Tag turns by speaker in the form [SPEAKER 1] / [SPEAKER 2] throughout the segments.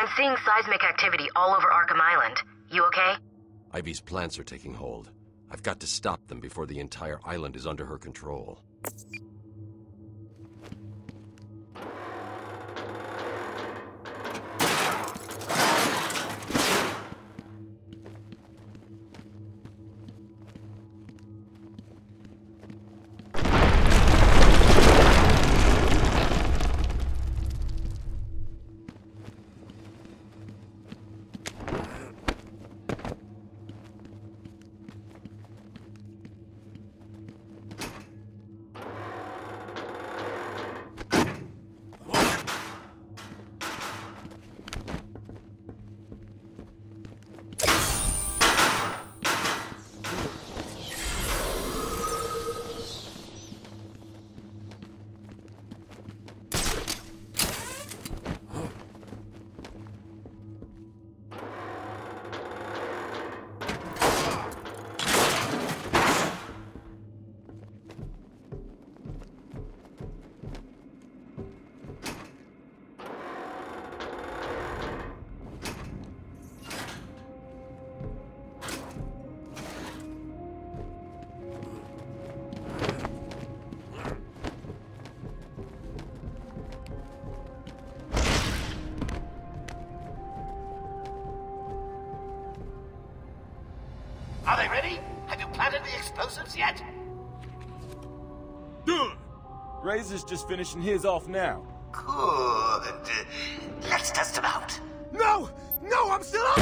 [SPEAKER 1] I'm seeing seismic activity all over Arkham Island. You okay?
[SPEAKER 2] Ivy's plants are taking hold. I've got to stop them before the entire island is under her control.
[SPEAKER 3] Are they ready? Have you planted the explosives yet?
[SPEAKER 4] Done! Razor's just finishing his off now.
[SPEAKER 3] Good. Let's test them out.
[SPEAKER 4] No! No, I'm still up!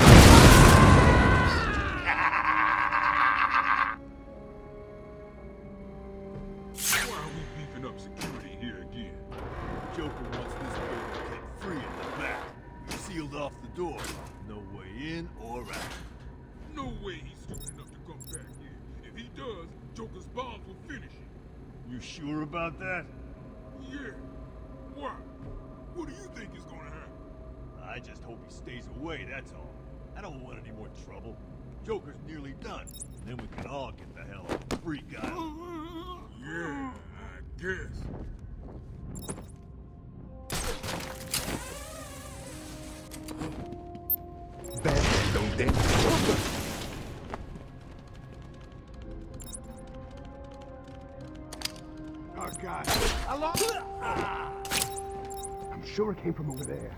[SPEAKER 4] Why are we beefing up security here again? Joker wants this building kept free in the back. We sealed off the door. No way in or out. No way he's stupid enough to come back here. If he does, Joker's bombs will finish him. You sure about that? Yeah. Why? What do you think is gonna happen? I just hope he stays away, that's all. I don't want any more trouble. Joker's nearly done. Then we can all get the hell off the free guy. Yeah, I guess.
[SPEAKER 5] Bad don't dance. Oh, God. I'm sure it came from over there.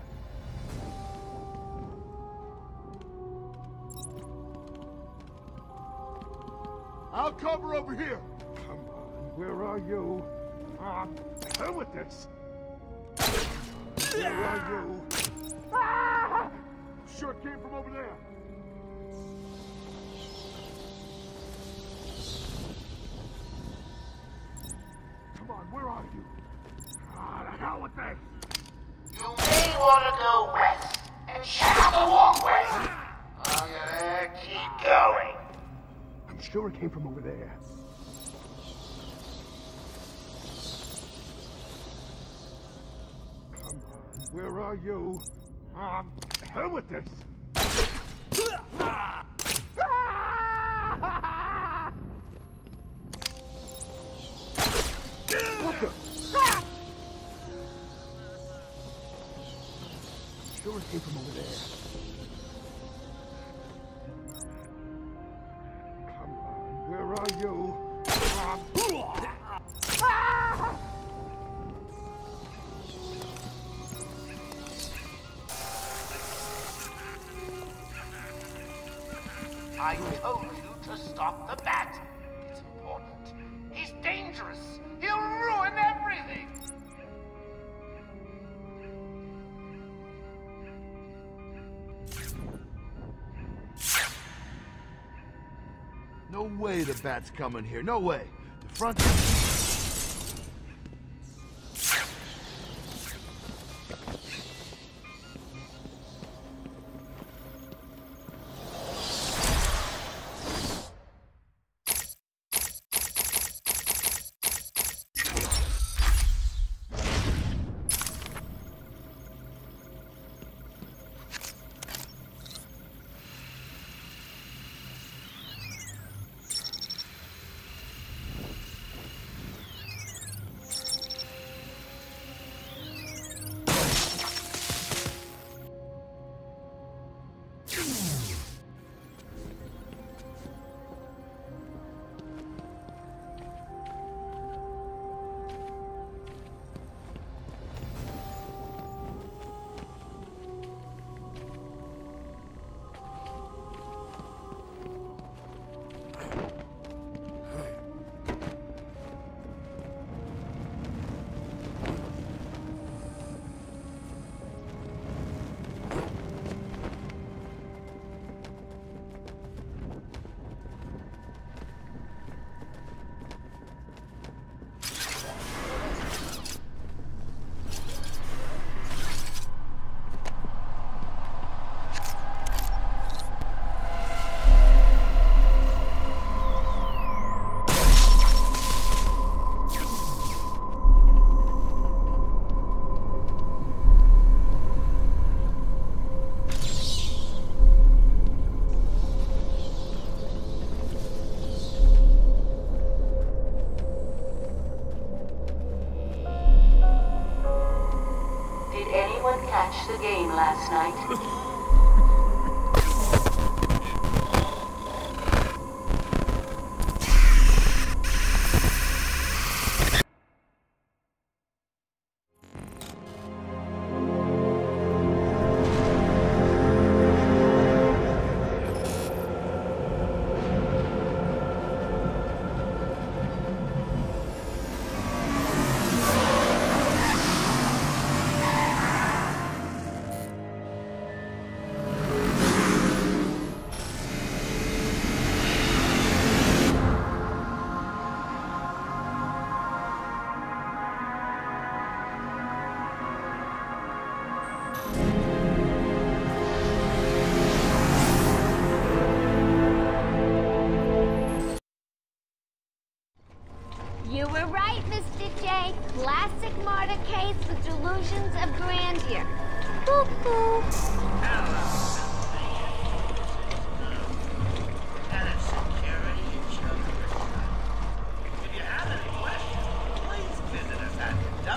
[SPEAKER 4] I'll cover over here.
[SPEAKER 5] Come on, where are you? Hell with this. Where are you?
[SPEAKER 4] Sure it came from over there.
[SPEAKER 5] Come on, where are you? The hell with this.
[SPEAKER 3] You may want to go west and check out the walkway. Oh, yeah, keep going.
[SPEAKER 5] I'm sure it came from over there. Come on, where are you? Hell with this. What the? Sure it came from over there. Come on, where are you?
[SPEAKER 3] I told you to stop the bat. It's important. He's dangerous. He'll ruin everything.
[SPEAKER 6] No way the bat's coming here. No way. The front...
[SPEAKER 7] last night?
[SPEAKER 8] You were right, Mr. J. Classic martyr case with delusions of grandeur. Cuckoo.
[SPEAKER 3] If you have any questions, please visit us at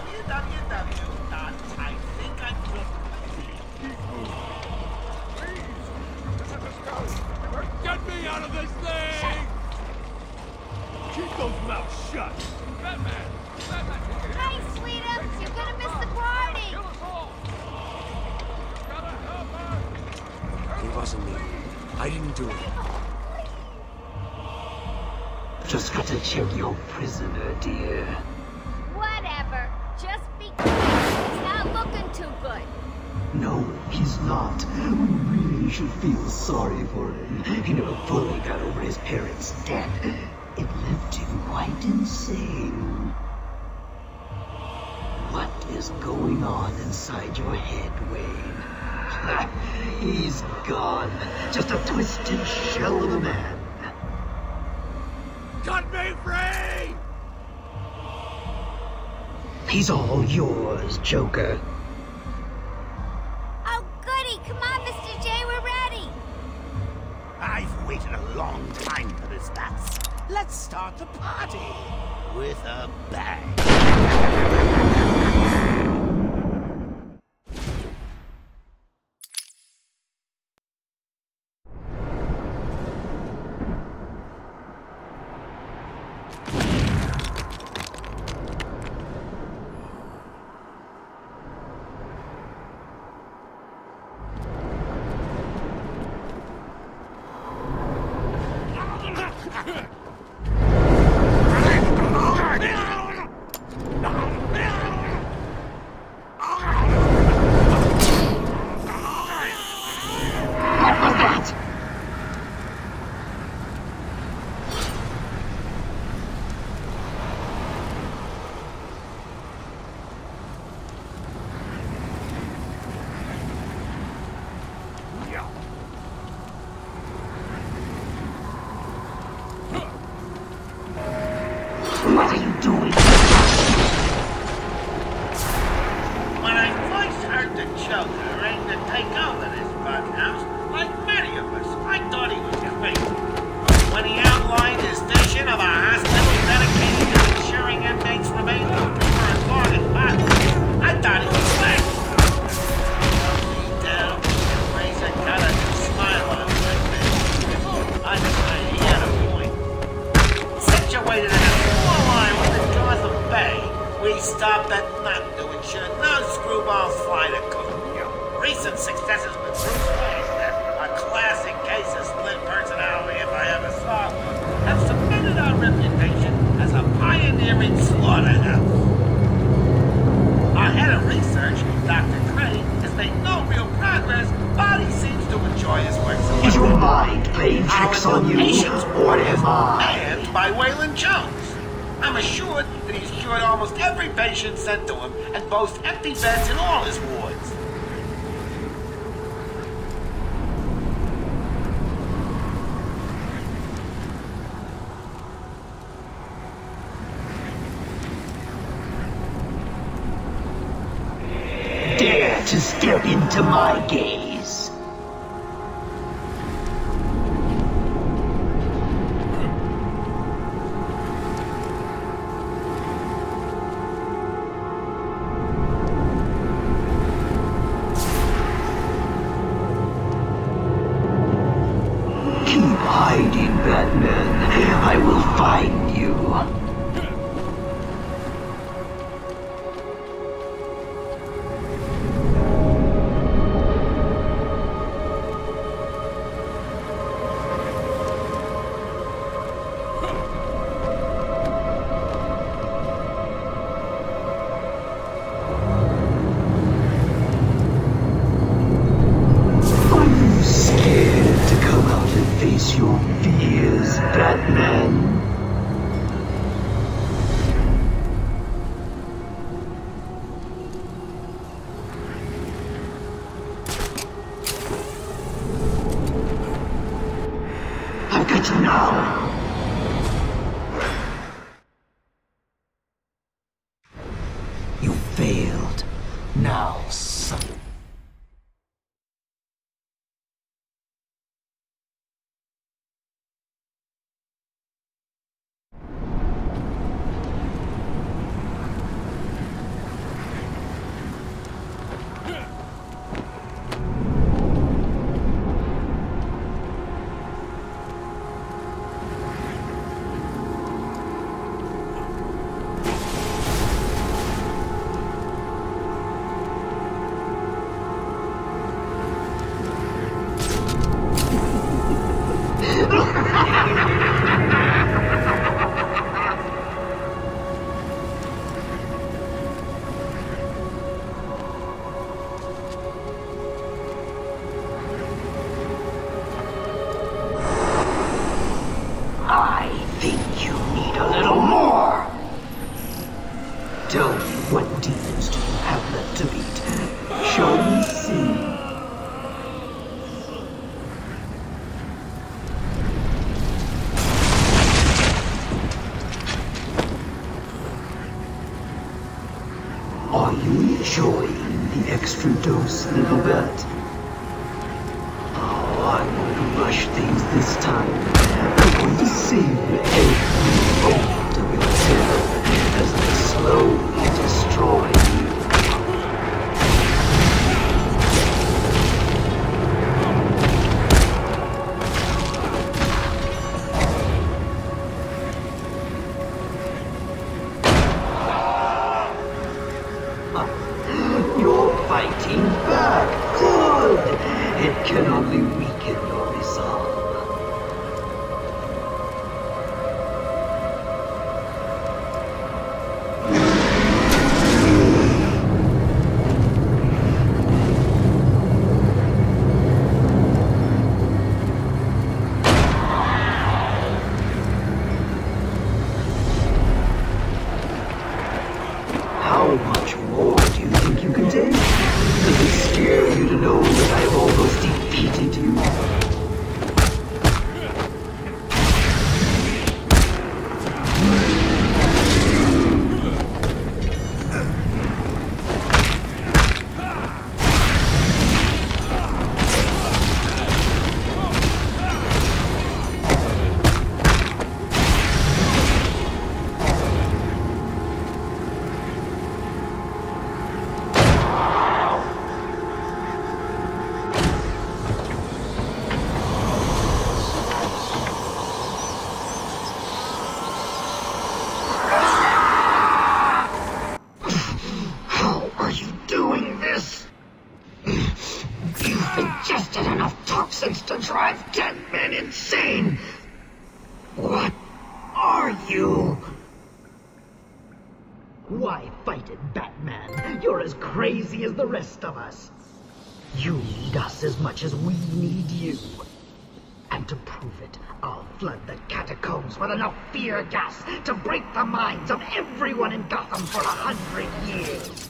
[SPEAKER 3] www.ithinkI'm.
[SPEAKER 4] Get me out of this thing! Keep those mouths shut! Batman! Batman!
[SPEAKER 8] Hi, sweetums. You're gonna miss the party.
[SPEAKER 4] Kill us all! You gotta help her!
[SPEAKER 2] It wasn't me. I didn't do it.
[SPEAKER 9] Just got to check your prisoner, dear.
[SPEAKER 8] Whatever. Just be quiet. He's not looking too good.
[SPEAKER 9] No, he's not. We really should feel sorry for him. He never fully got over his parents' death. It left him quite insane. What is going on inside your head, Wayne? He's gone. Just a twisted shell of a man.
[SPEAKER 4] Cut me free!
[SPEAKER 9] He's all yours, Joker.
[SPEAKER 8] Oh, goody. Come on, Mr. J. We're ready.
[SPEAKER 3] I've waited a long time for this, Bats. Let's start the party with a bang.
[SPEAKER 9] What are you doing?
[SPEAKER 3] When I first heard the Joker aimed to take over this bughouse, like many of us, I thought he was crazy. When he outlined his vision of a hospital dedicated to ensuring inmates remain healthy for as long as possible, I thought he was crazy. Down, Razor got a smile on his face. I decided he had a point. Situated in a small line within Gotham Bay, we stopped at nothing to ensure no screwball fighter could. Recent successes with Bruce Wayne, a classic case of split personality if I ever saw one, have cemented our reputation as a pioneering slaughterhouse. Our head of research, Dr. Crane, has made no real progress, but he seems to enjoy his work so much.
[SPEAKER 9] Is your mind playing tricks on you, or am I?
[SPEAKER 3] And by Waylon Jones. I'm assured that he's cured almost every patient sent to him and boasts empty beds in all his wards.
[SPEAKER 9] Dare to step into my gaze. find you. Your fears, Batman. I've got you now. You failed. Now, son. I think you need a little more. Tell me, what demons do you have left to beat? Shall we see? Are you enjoying the extra dose, little bat? Oh, I won't rush things this time. I'm going to savor every moment of your terror as they slowly destroy you. You're fighting back. Good. It can only weaken your resolve. How much more do you think you can take? Does it scare you to know that I've almost defeated you? Ingested enough toxins to drive dead men insane! What are you? Why fight it, Batman? You're as crazy as the rest of us. You need us as much as we need you. And to prove it, I'll flood the catacombs with enough fear gas to break the minds of everyone in Gotham for 100 years.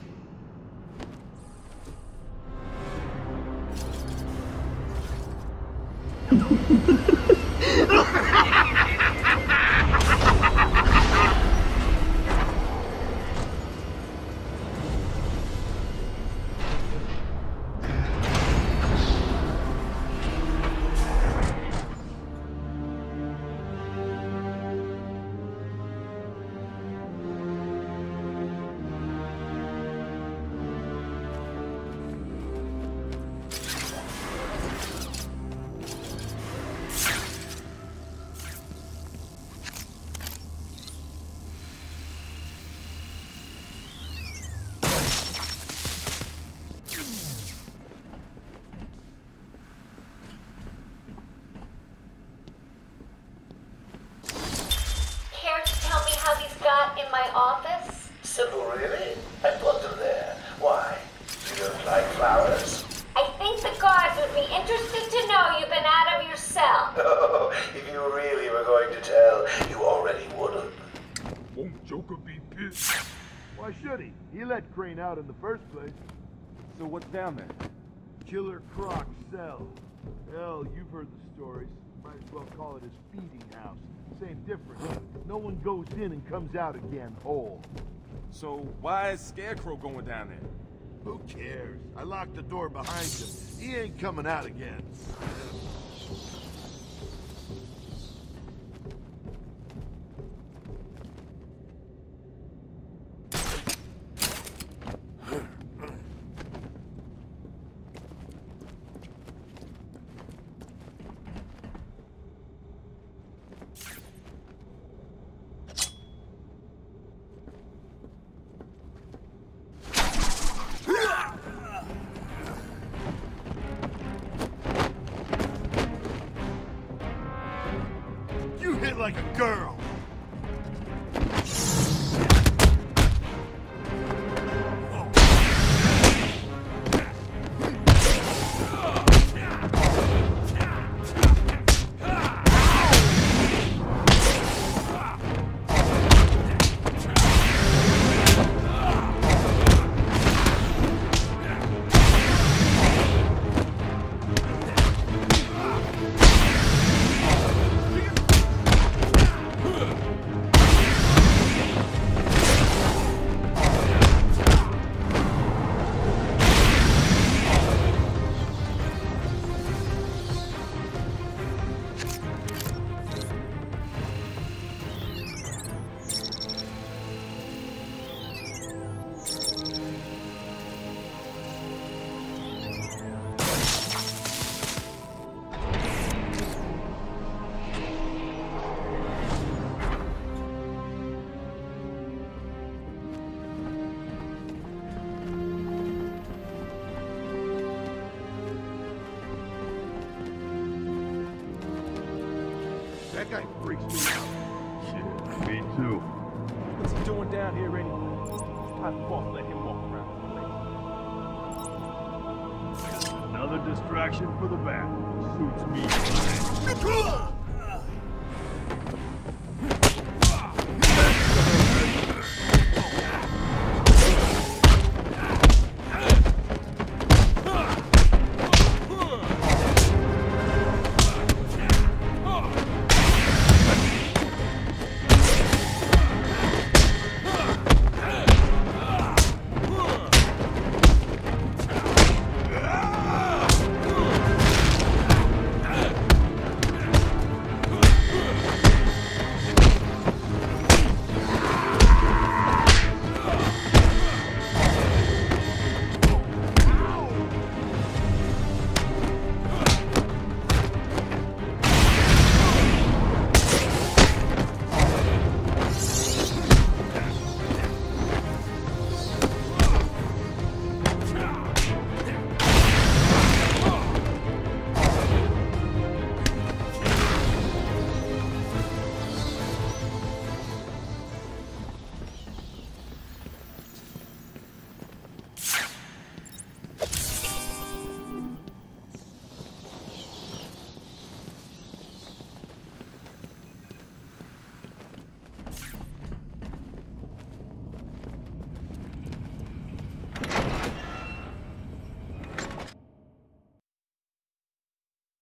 [SPEAKER 6] Why should he? He let Crane out in the first place.
[SPEAKER 5] So what's down there?
[SPEAKER 6] Killer Croc's cell. Hell, you've heard the stories. Might as well call it his feeding house. Same difference. No one goes in and comes out again whole.
[SPEAKER 5] So why is Scarecrow going down there?
[SPEAKER 6] Who cares? I locked the door behind him. He ain't coming out again. You hit like a girl. That guy freaks me out.
[SPEAKER 5] Shit, me too. What's he doing down here anyway? I won't let him walk around the place.
[SPEAKER 4] Another distraction for the bat. Suits me.